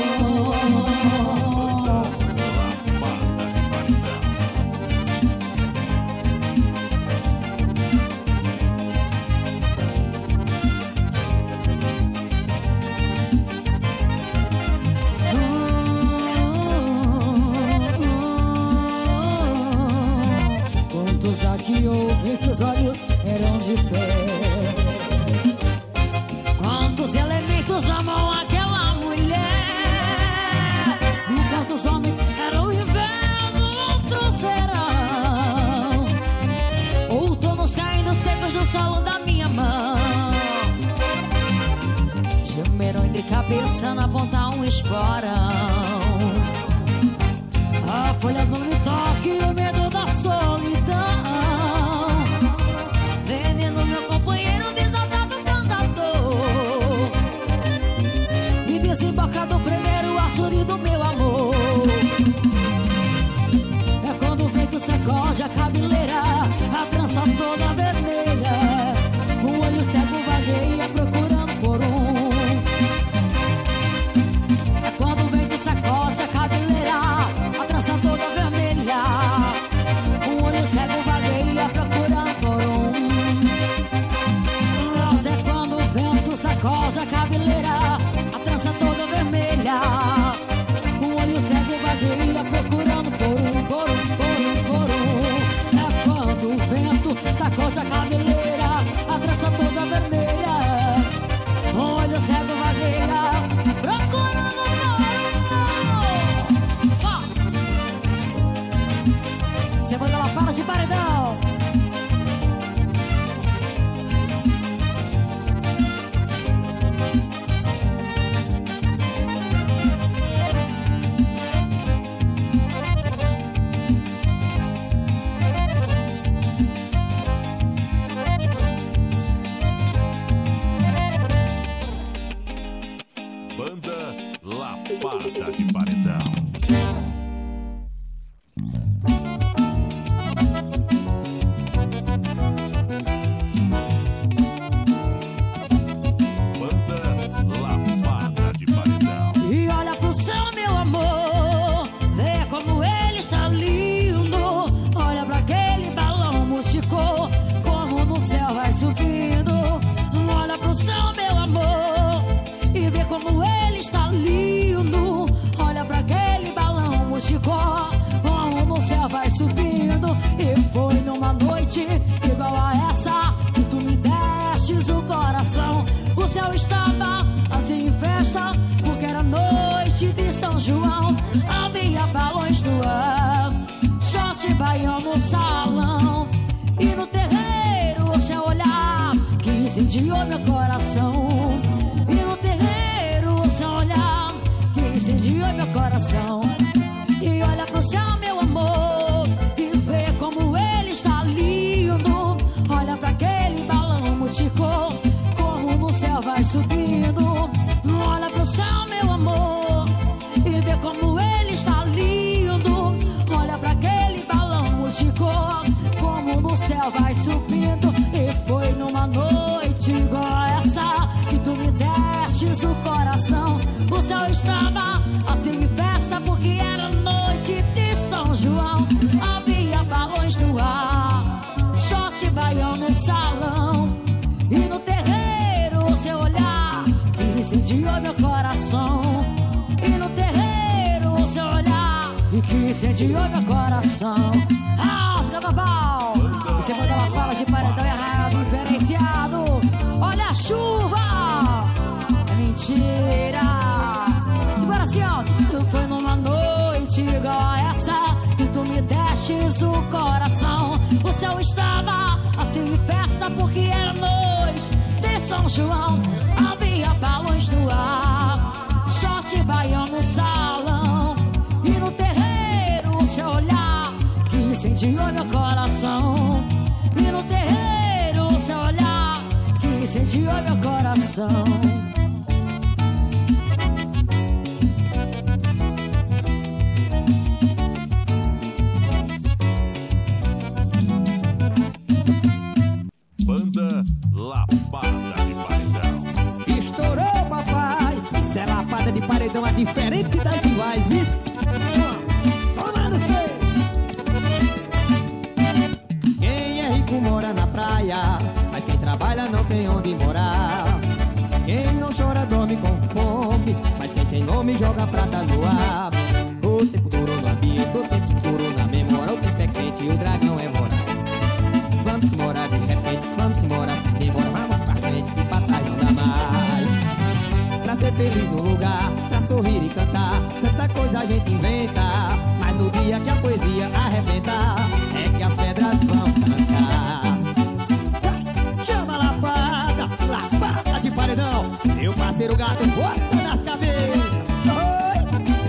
Quantos aqui houve que os olhos eram de fé? Quantos elementos amam aquela mulher? Enquanto os homens eram inverno, outros verão. Outonos caindo secos no solo da minha mão. Gemeram entre cabeça na ponta um esporão. A folha não me toque e o medo da solidão. Veneno meu companheiro desatado cantador. E desemboca do primeiro açude do meu amor. É quando o vento sacode a cabeleira, a trança toda vermelha. Um olho cego vagueia procurando por um. É quando o vento sacode a cabeleira, a trança toda vermelha. Um olho cego vagueia procurando por um. Mas é quando o vento sacode a cabeleira, a trança toda vermelha. Um olho cego vagueia procurando por um, por um, por um, por um. É quando o vento sacode a cabeleira, a trança toda vermelha. Um olho cego vagueia procurando por um. Você manda Lapada de Paredão. Banda Lapada de Paredão. Como no céu vai subindo. E foi numa noite igual a essa que tu me destes o coração. O céu estava assim em festa, porque era noite de São João. Havia balões no ar, short baião no salão. E no terreiro o seu olhar que incendiou meu coração. E no terreiro o seu olhar que incendiou meu coração. E olha pro céu, meu amor, e vê como ele está lindo. Olha pra aquele balão multicor, como no céu vai subindo. Olha pro céu, meu amor, e só vai subindo. E foi numa noite igual a essa que tu me destes o coração. O céu estava assim em festa porque era noite de São João. Havia balões no ar, short baião no salão. E no terreiro o seu olhar incendiou meu coração. E no terreiro o seu olhar que incendiou meu coração. Rasga da pau, e você manda uma fala de paredão e arraial diferenciado. Olha a chuva, é mentira. Segura assim, ó. Tu foi numa noite igual a essa que tu me destes o coração. O céu estava assim em festa porque era noite de São João. Havia balões no ar, short baião no salão. E no terreiro o seu olhar que incendiou meu coração. E no terreiro o seu olhar que incendiou meu coração. Banda Lapada de Paredão. Estourou, papai. Isso é lapada de paredão, é diferente das iguais, viu? Toma nos pés. Quem é rico mora na praia, mas quem trabalha não tem onde morar. Quem não chora dorme com fome, mas quem tem nome joga prata no ar. O tempo durou no ambiente, o tempo escuro na memória. O tempo é quente e o dragão é voraz. Vamos embora de repente, vamos embora sem demora. Vamos pra frente que pra trás não dá mais. Pra ser feliz no lugar, pra sorrir e cantar, tanta coisa a gente inventa. Mas no dia que a poesia arrebenta, é que as pedras vão cantar. Chama a lapada, lapada de paredão. Meu parceiro gato bota nas cabeças. Oi!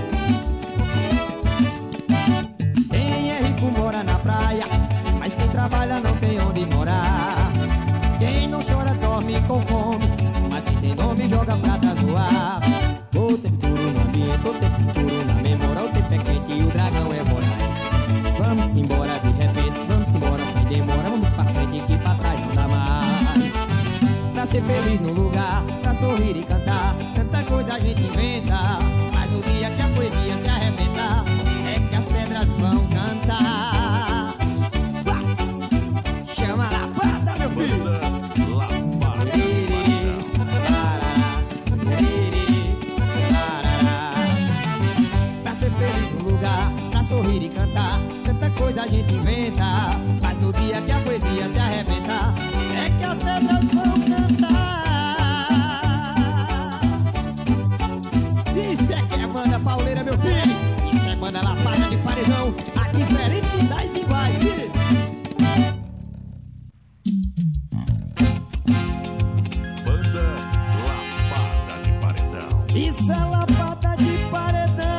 Quem é rico mora na praia, mas quem trabalha não tem onde morar. Quem não chora dorme com fome, mas quem tem nome joga prata no ar. O tempo duro no ambiente, o tempo escuro na memória. O tempo é quente e o dragão é voraz. Vamos embora de repente, vamos embora sem demora. Vamos pra frente que pra trás não dá mais. Pra ser feliz no lugar, pra sorrir e cantar, tanta coisa a gente inventa. Mas no dia que a poesia se arrebenta, é que as pedras vão cantar. Chama a lapada, meu filho. Banda Lapada de Paredão. Pra ser feliz no lugar, pra sorrir e cantar, tanta coisa a gente inventa. Mas no dia que a poesia se arrebenta, é que as pedras vão cantar. Isso é que é banda pauleira, meu filho. Isso é banda lapada de paredão, a diferente das iguais, filho. Banda Lapada de Paredão. Isso é lapada de paredão.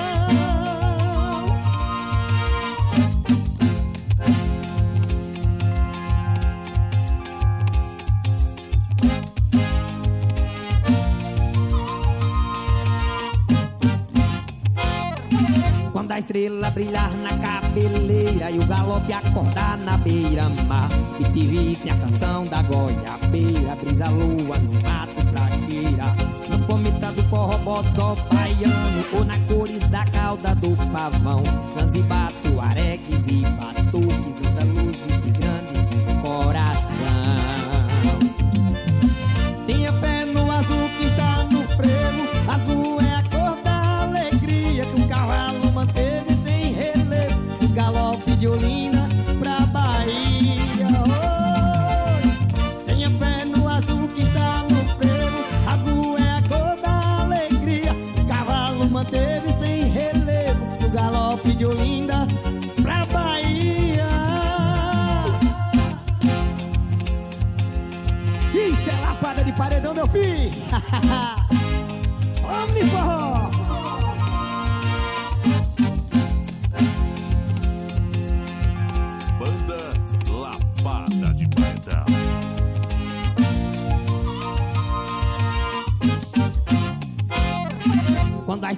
Quando a estrela brilhar na cabeleira e o galope acordar na beira-mar, e te vi a canção da goiabeira, brisa lua no mato praqueira, no cometa do forró bodó baiano, ou na cores da cauda do pavão, Zanzibar, tuaregues e batuques, andaluzes de grande coração. Tenha fé no azul que está no frevo, azul é a cor da alegria que um cavalo manteve sem relevo, do galope de Olinda pra Bahia. Oh, tenha fé no azul que está no frevo, azul é a cor da alegria, o cavalo manteve sem relevo, do galope de Olinda pra Bahia.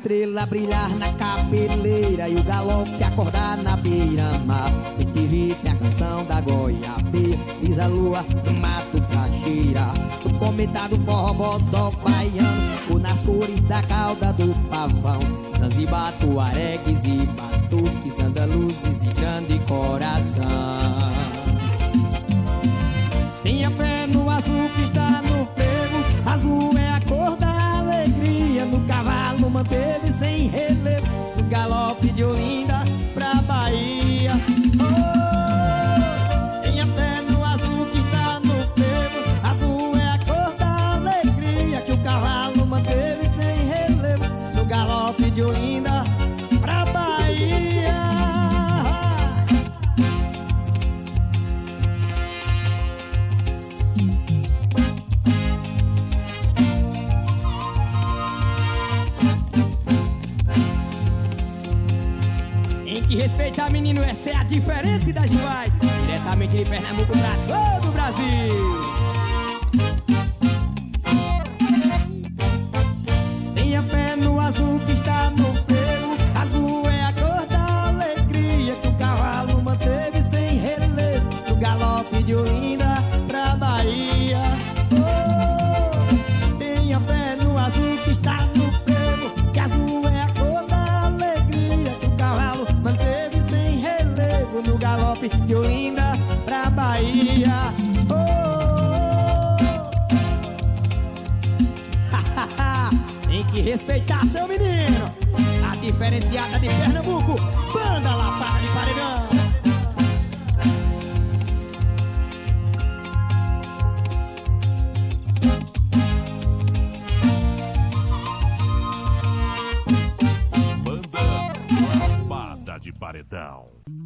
estrela brilhar na cabeleira e o galope acordar na beira-mar. E te vi tem a canção da goiabeira, diz a lua do mato caixeira, do cometa do forrobodó baiano, ou nas cores da cauda do pavão. Zanzibar, tuaregues e batuques, andaluzes de grande coração. Tenha fé no azul que está no frevo, azul é a cor da alegria. No cavalo manteve sem relevo, no galope de Olinda pra Bahia. Oh, tenha fé no azul que está no frevo, azul é a cor da alegria, que o cavalo manteve sem relevo, no galope de Olinda pra Bahia. Tem que respeitar, menino, essa é a diferente das demais. Diretamente de Pernambuco pra todo o Brasil. Tenha fé no azul que está no frevo, azul é a cor da alegria, que o cavalo manteve sem relevo, do galope de Olinda pra Bahia. Oh, tenha fé no azul que está no frevo, que azul é a cor da alegria, que o cavalo manteve sem relevo, no galope de Olinda pra Bahia. Tem que respeitar seu menino, a diferenciada de Pernambuco, banda Lapada de Paredão. Banda Lapada de Paredão.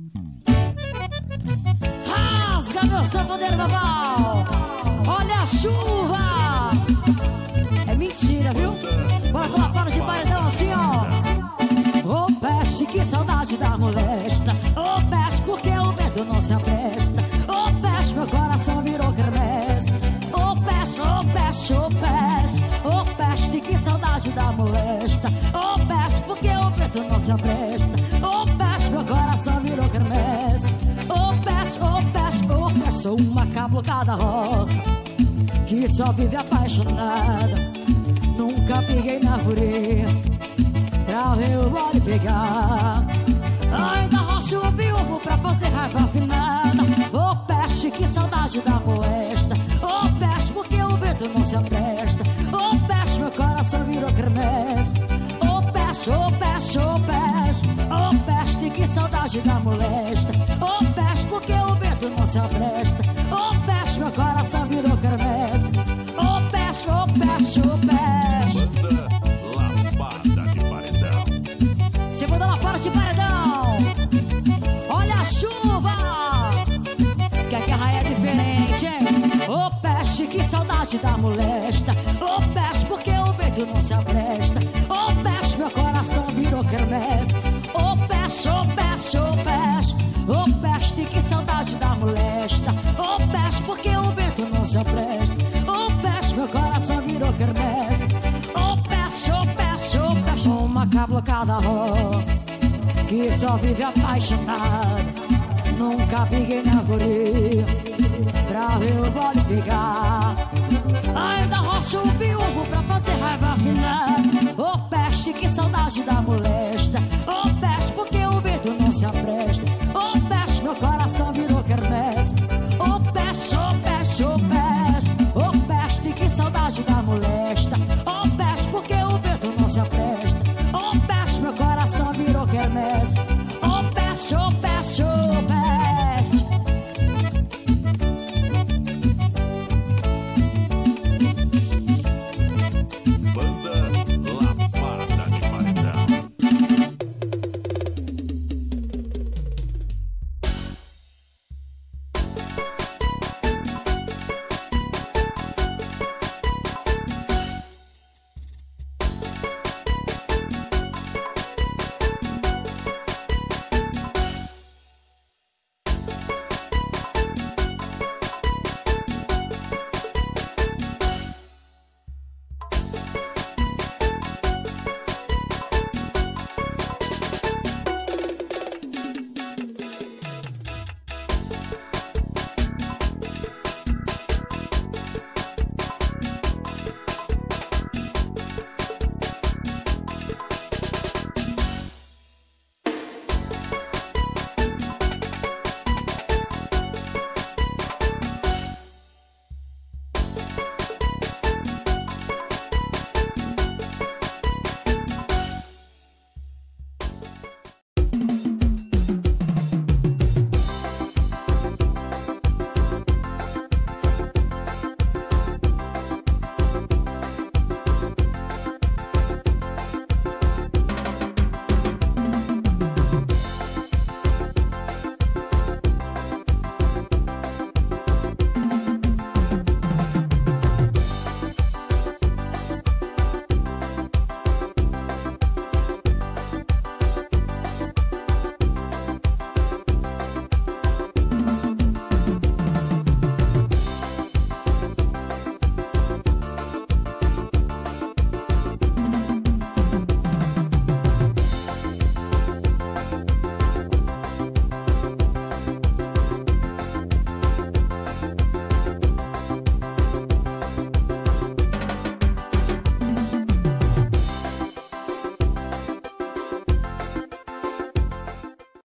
Rasga meu sanfoneiro babau, olha a chuva. É mentira, viu? Bora com Lapada de Paredão assim, ó. Ô peste, que saudade da molesta. Ô peste, porque o vento não se apresta. Ô peste, meu coração virou quermesse. Ô peste, ô peste, ô peste. Ô peste, que saudade da molesta. Ô peste, porque o vento não se apresta. Ô peste, meu coração virou quermesse. Ô peste, ô peste, ô peste. Sou uma cablocada rosa que só vive apaixonada. Nunca peguei na folia pra ver o bode pegar. Ainda rocho o viúvo pra fazer raiva afinada. Ô peste, que saudade da molesta. Ô peste, porque o vento não se apresta. Ô peste, meu coração virou quermesse. Ô peste, ô peste, ô peste. Ô peste, que saudade da molesta. Ô peste, porque o vento não se apresta. Ô peste, meu coração virou quermesse. Ô peste, ô peste, ô peste. Banda Lapada de Paredão. Segunda Lapada de Paredão. Olha a chuva, que a guerra é diferente, hein? Ô peste, que saudade da molesta. Ô peste, porque o vento não se apresta. Ô peste, meu coração virou quermesse. Ô peste, ô peste, ô peste. Ô peste, que saudade da molesta. Ô peste, porque o vento não se apresta. Ô peste, meu coração virou quermesse. Ô peste, ô peste, ô peste. Uma cablocada rosa que só vive apaixonada. Nunca peguei na folia pra ver o bode pegar. Ainda rocho o viúvo pra fazer raiva afinada. Ô peste, que saudade da molesta. Ô peste, porque o vento não se apresta.